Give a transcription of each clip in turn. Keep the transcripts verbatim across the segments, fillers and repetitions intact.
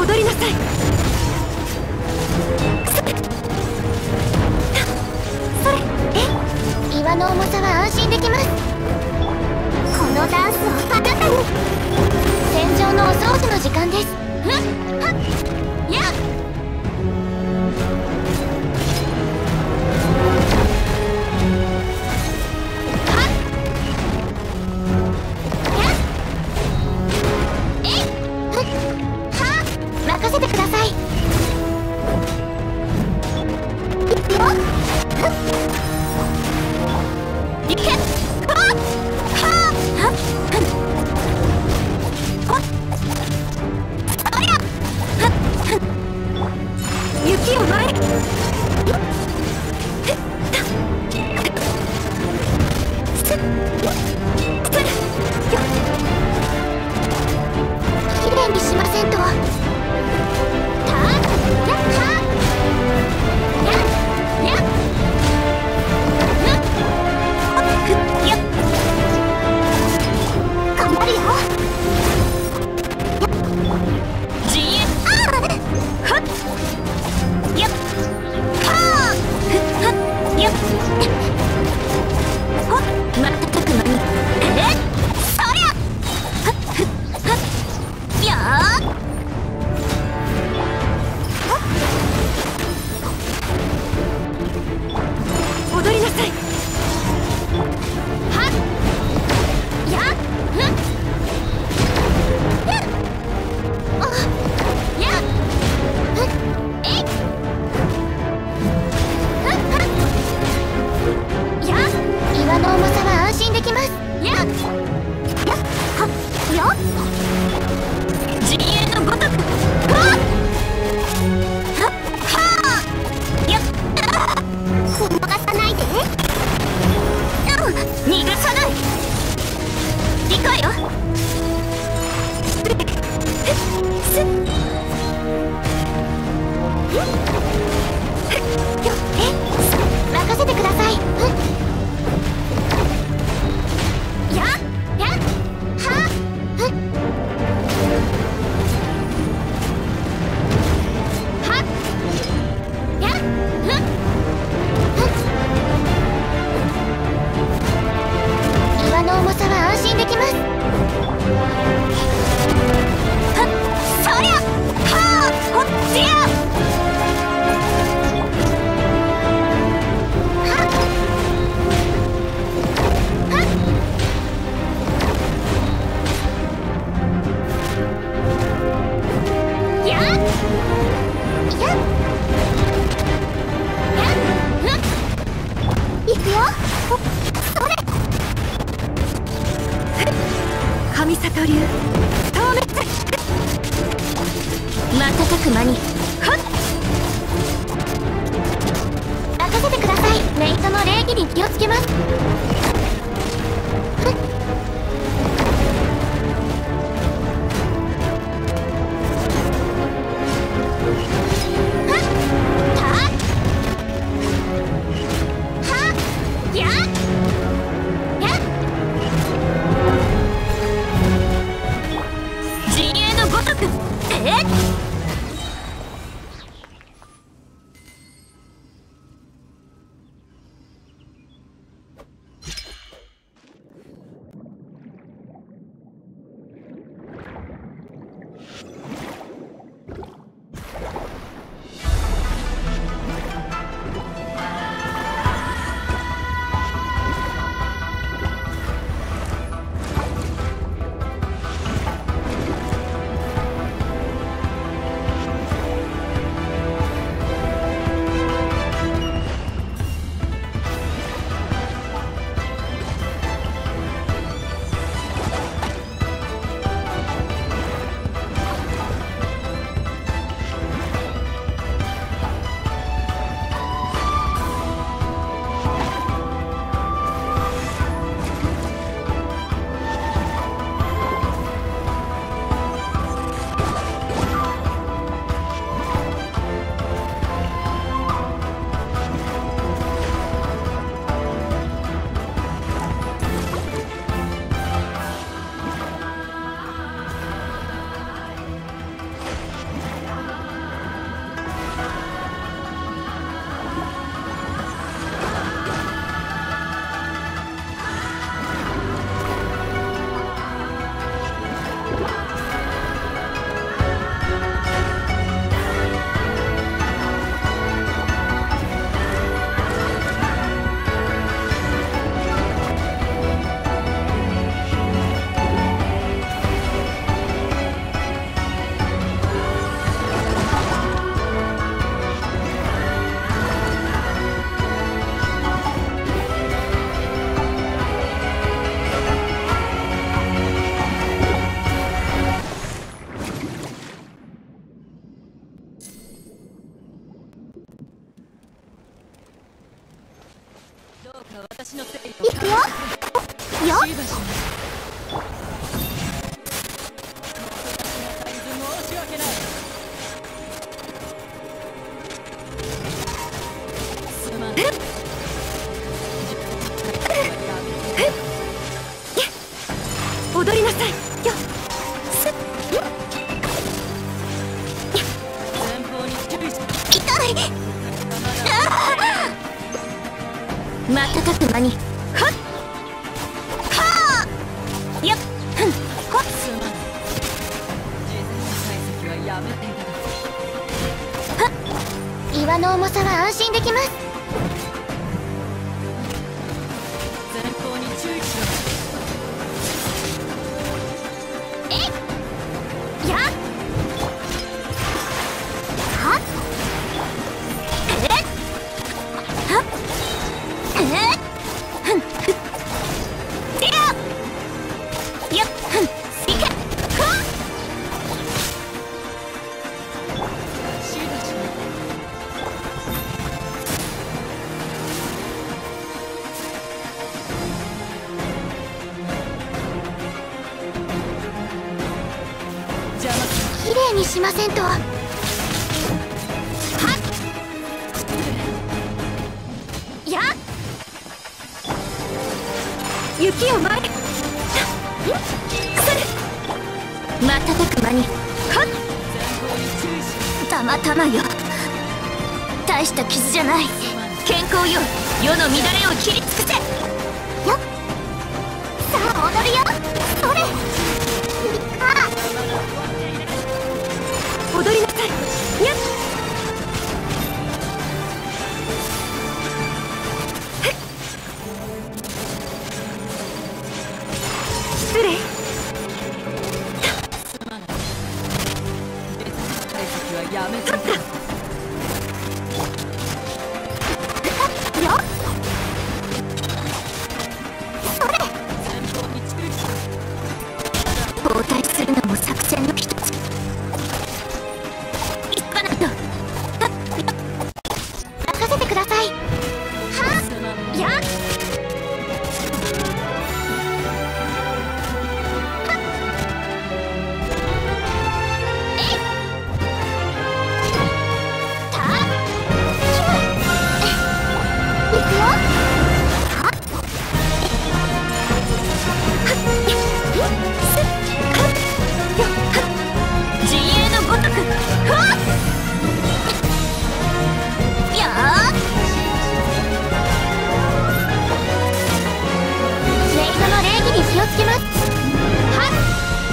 戻りなさい。それ、え、岩の重さは安心できます。このダンスをあなたに。戦場のお掃除の時間です。ふっはっやっ任せてください。雪を前きれいにしませんと。踊りなさい。はっやっふっあやっふっえいふっふっやっ岩の重さは安心できます。やっやっはっやっ陣営のごとくはっはっはっやっ逃さないで。うん逃がさない。理解よ。すっ任せてください。やっやっはっはっやっふっ岩の重さは安心できます。はっそりゃはあこっちやはっはっやっやっやっふっいくよ。それ神里流透滅瞬く間にはっ任せてください。メイトの礼儀に気をつけます。 いくよ。よっ。踊りなさいよ。痛い。瞬く間にはっはあよっふんほっはっ岩の重さは安心できます。前方に注意しろ。えいやっはっえっはっえっふんふっでやよっふんいけはっきれいにしませんと。はっやっ雪を前へそれ瞬く間にはったまたまよ。大した傷じゃない。健康よ。世の乱れを切り尽くせよっ。さあ踊るよ。それあ踊りなさいやっ失礼。やめたったよそれ交代するのも作戦の一つ。急がないと。任せてください。はっやっ気をつけます。はっ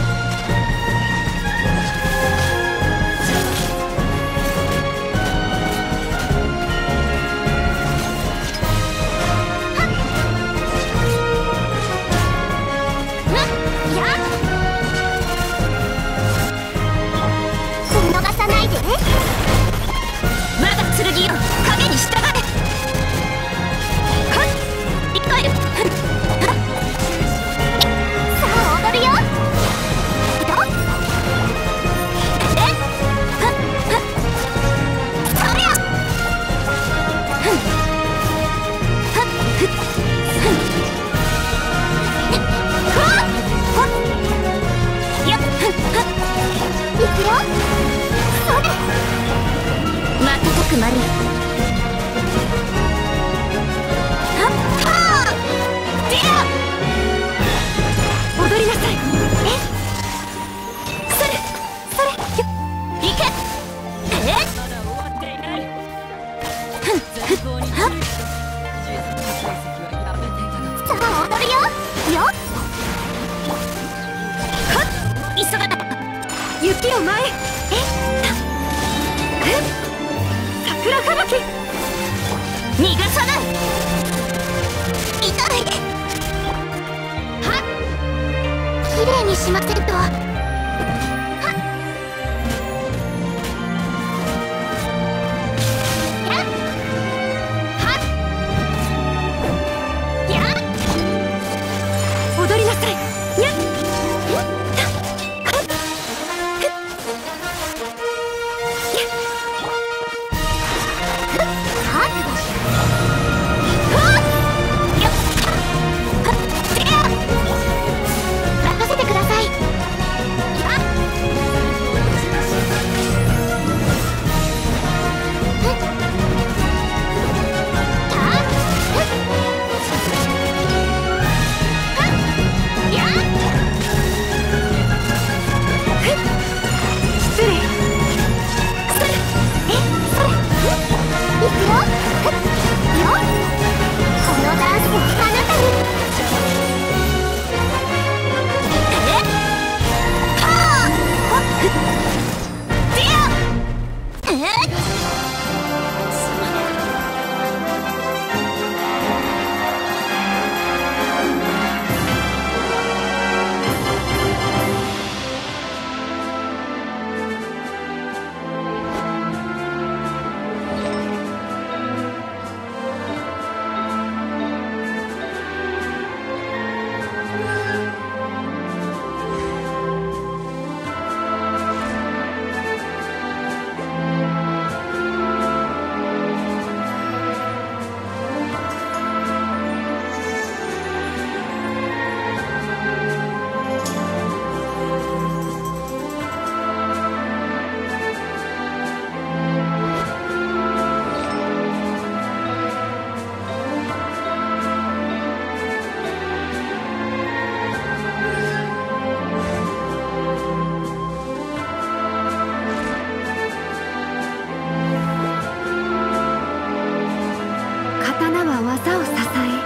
逃さないで。まだ剣よ影に従え。はっリコイル踊るよ。瞬く間にはっはあでや踊りなさい。えそれそれよいけえまだ終わっていない。ふんふんはっさあ踊るよよっはっ急がない。雪を前へえっ桜吹雪逃がさない。痛い。はっきれいにしませんと。はっやっはっやっ踊りなさいやっはっ刀は技を支え